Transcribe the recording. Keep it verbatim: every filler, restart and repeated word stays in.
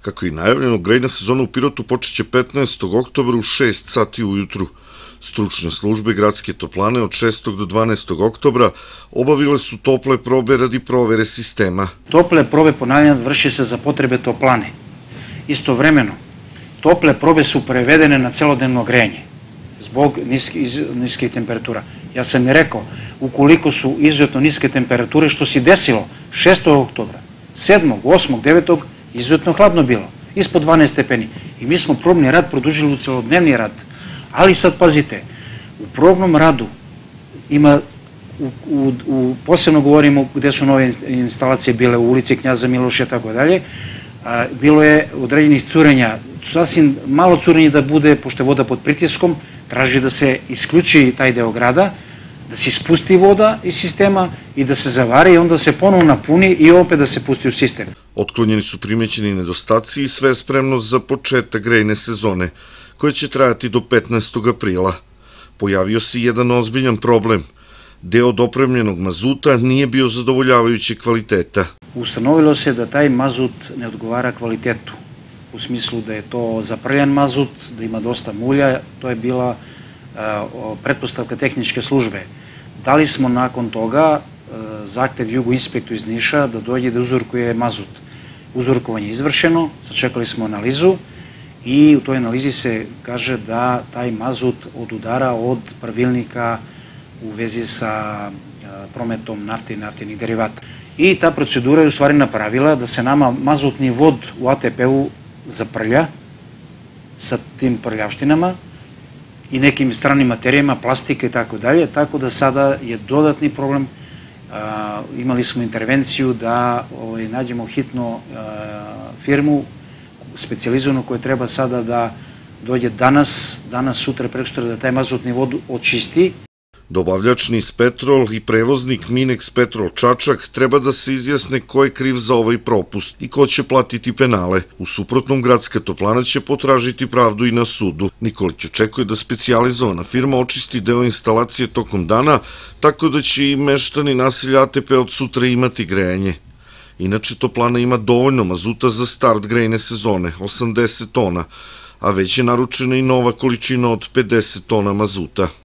Kako je najavljeno, grejna sezona u Pirotu počeće petnaestog oktobra u šest sati ujutru. Stručne službe gradske toplane od šestog do dvanaestog oktobra obavile su tople probe radi provere sistema. Tople probe, ponavljam, vrši se za potrebe toplane. Istovremeno, tople probe su prevedene na celodnevno grejanje zbog niskih temperatura. Ja sam i rekao, ukoliko su izuzetno niske temperature, što se desilo šestog oktobra, sedmog, osmog, devetog, izuzetno hladno bilo, ispod dvanaest stepeni. I mi smo probni rad produžili u celodnevni rad. Ali sad pazite, u probnom radu ima, u posebno govorimo gde su nove instalacije bile, u ulici Knjaza Miloša i tako dalje, bilo je određenih curenja, sasvim malo curenja da bude, pošto je voda pod pritiskom, traži da se isključi taj deo grada, da se ispusti voda iz sistema i da se zavare i onda se ponovno napuni i opet da se pusti u sistem. Otklonjeni su primećeni nedostaci i sve spremno za početak grejne sezone, koja će trajati do petnaestog aprila. Pojavio se jedan ozbiljan problem. Deo dopremljenog mazuta nije bio zadovoljavajuće kvaliteta. Ustanovilo se da taj mazut ne odgovara kvalitetu, u smislu da je to zaprljan mazut, da ima dosta mulja, to je bila pretpostavka tehničke službe. Dali smo nakon toga zahtev Jugo inspektu iz Niša da dođe da uzorkuje mazut. Uzorkovanje je izvršeno, sačekali smo analizu i u toj analizi se kaže da taj mazut odudara od pravilnika u vezi sa prometom nafte i naftinih derivata. I ta procedura je u stvari napravila da se nama mazutni vod u A T P-u zaprlja sa tim prljavštinama i nekim stranim materijama, plastike i tako dalje, tako da sada je dodatni problem. Imali smo intervenciju da nađemo hitno firmu specijalizovanu koja treba sada da dođe danas, danas, sutra, prekosutra, da taj mazutni vod očisti. Dobavljač Nis Petrol i prevoznik Minex Petrol Čačak treba da se izjasne ko je kriv za ovaj propust i ko će platiti penale. U suprotnom, gradska toplana će potražiti pravdu i na sudu. Nikolić očekuje da specijalizovana firma očisti deo instalacije tokom dana, tako da će i meštani naselja A T P od sutra imati grejanje. Inače, toplana ima dovoljno mazuta za start grejne sezone, osamdeset tona, a već je naručena i nova količina od pedeset tona mazuta.